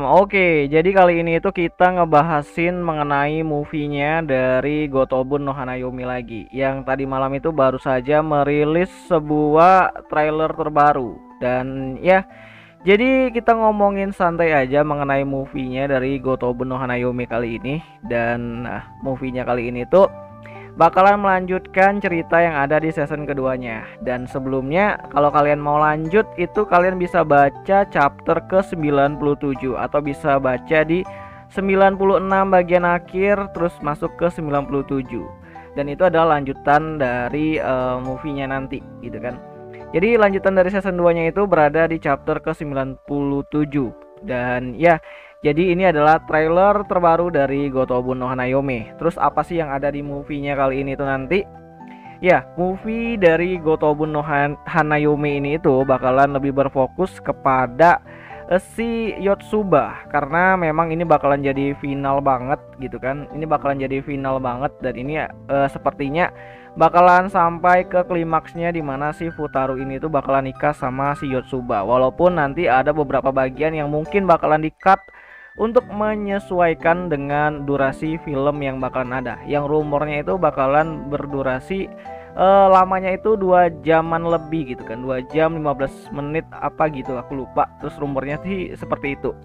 Oke, jadi kali ini itu kita ngebahasin mengenai movie-nya dari Gotobun no Hanayomi lagi. Yang tadi malam itu baru saja merilis sebuah trailer terbaru. Dan ya, jadi kita ngomongin santai aja mengenai movie-nya dari Gotobun no Hanayomi kali ini. Dan movie-nya kali ini tuh bakalan melanjutkan cerita yang ada di season keduanya. Dan sebelumnya kalau kalian mau lanjut itu kalian bisa baca chapter ke 97 atau bisa baca di 96 bagian akhir terus masuk ke 97. Dan itu adalah lanjutan dari movie-nya nanti gitu kan. Jadi lanjutan dari season 2-nya itu berada di chapter ke 97. Dan ya, jadi ini adalah trailer terbaru dari Gotobun no Hanayomi. Terus apa sih yang ada di movie-nya kali ini tuh nanti? Ya, movie dari Gotobun no Hanayomi ini itu bakalan lebih berfokus kepada si Yotsuba, karena memang ini bakalan jadi final banget gitu kan. Ini bakalan jadi final banget dan ini sepertinya bakalan sampai ke klimaksnya di mana si Futaru ini tuh bakalan nikah sama si Yotsuba. Walaupun nanti ada beberapa bagian yang mungkin bakalan di-cut untuk menyesuaikan dengan durasi film yang bakalan ada. Yang rumornya itu bakalan berdurasi lamanya itu 2 jaman lebih gitu kan, 2 jam 15 menit apa gitu, aku lupa. Terus rumornya sih seperti itu.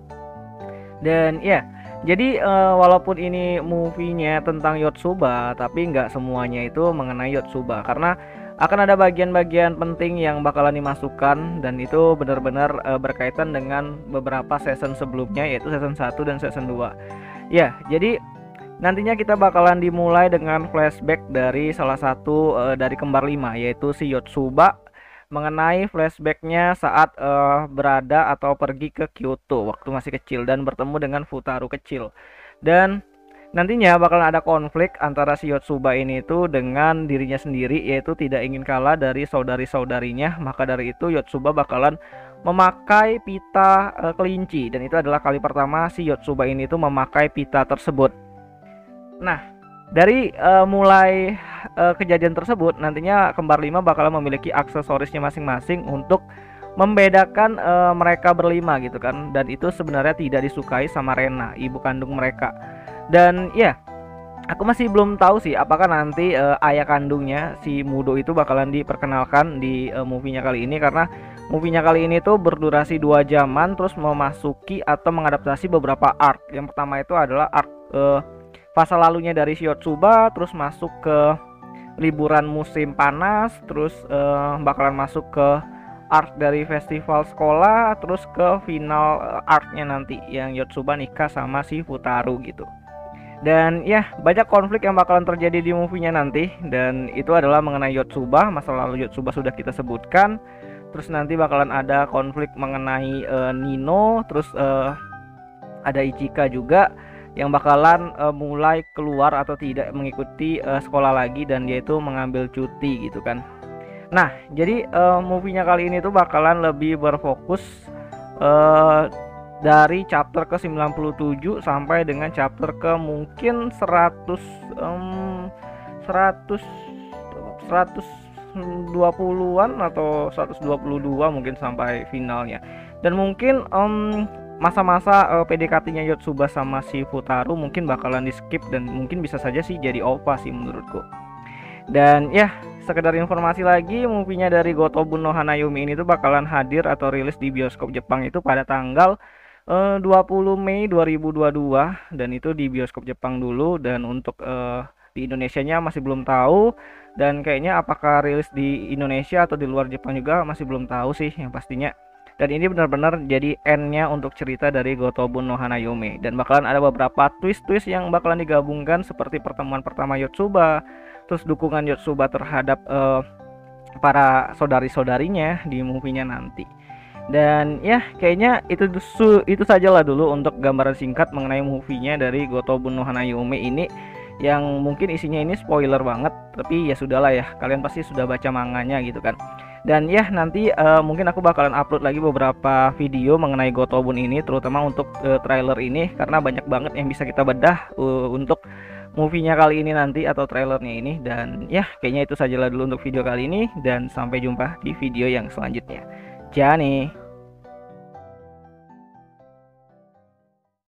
Dan ya, jadi walaupun ini movie-nya tentang Yotsuba, tapi nggak semuanya itu mengenai Yotsuba, karena akan ada bagian-bagian penting yang bakalan dimasukkan dan itu benar-benar berkaitan dengan beberapa season sebelumnya, yaitu season 1 dan season 2. Ya, jadi nantinya kita bakalan dimulai dengan flashback dari salah satu dari kembar 5, yaitu si Yotsuba, mengenai flashbacknya saat berada atau pergi ke Kyoto waktu masih kecil dan bertemu dengan Futaru kecil. Dan nantinya bakalan ada konflik antara si Yotsuba ini itu dengan dirinya sendiri, yaitu tidak ingin kalah dari saudari-saudarinya. Maka dari itu Yotsuba bakalan memakai pita kelinci, dan itu adalah kali pertama si Yotsuba ini tuh memakai pita tersebut. Nah, dari mulai kejadian tersebut nantinya kembar 5 bakalan memiliki aksesorisnya masing-masing untuk membedakan mereka berlima gitu kan. Dan itu sebenarnya tidak disukai sama Rena, ibu kandung mereka. Dan ya, aku masih belum tahu sih apakah nanti ayah kandungnya si Mudo itu bakalan diperkenalkan di movie-nya kali ini, karena movie-nya kali ini tuh berdurasi 2 jaman terus memasuki atau mengadaptasi beberapa arc. Yang pertama itu adalah arc fase lalunya dari si Yotsuba, terus masuk ke liburan musim panas, terus bakalan masuk ke arc dari festival sekolah, terus ke final arc-nya nanti yang Yotsuba nikah sama si Futaru gitu. Dan ya, banyak konflik yang bakalan terjadi di movie-nya nanti, dan itu adalah mengenai Yotsuba. Masa lalu Yotsuba sudah kita sebutkan. Terus nanti bakalan ada konflik mengenai Nino, terus ada Ichika juga yang bakalan mulai keluar atau tidak mengikuti sekolah lagi, dan dia itu mengambil cuti gitu kan. Nah, jadi movie-nya kali ini tuh bakalan lebih berfokus dari chapter ke 97 sampai dengan chapter ke mungkin 120-an atau 122 mungkin sampai finalnya. Dan mungkin masa-masa PDKT-nya Yotsuba sama si Futaru mungkin bakalan di skip, dan mungkin bisa saja sih jadi OVA sih menurutku. Dan ya, sekedar informasi lagi, movie-nya dari Gotobun no Hanayomi ini tuh bakalan hadir atau rilis di bioskop Jepang itu pada tanggal 20 Mei 2022, dan itu di bioskop Jepang dulu. Dan untuk di Indonesianya masih belum tahu, dan kayaknya apakah rilis di Indonesia atau di luar Jepang juga masih belum tahu sih yang pastinya. Dan ini benar-benar jadi end-nya untuk cerita dari Gotobun no Hanayomi, dan bakalan ada beberapa twist-twist yang bakalan digabungkan, seperti pertemuan pertama Yotsuba, terus dukungan Yotsuba terhadap para saudari-saudarinya di movie-nya nanti. Dan ya, kayaknya itu sajalah dulu untuk gambaran singkat mengenai movie-nya dari Gotobun no Hanayomi ini, yang mungkin isinya ini spoiler banget, tapi ya sudahlah ya, kalian pasti sudah baca manganya gitu kan. Dan ya, nanti mungkin aku bakalan upload lagi beberapa video mengenai Gotobun ini, terutama untuk trailer ini, karena banyak banget yang bisa kita bedah untuk movie-nya kali ini nanti atau trailernya ini. Dan ya, kayaknya itu sajalah dulu untuk video kali ini, dan sampai jumpa di video yang selanjutnya. Jani.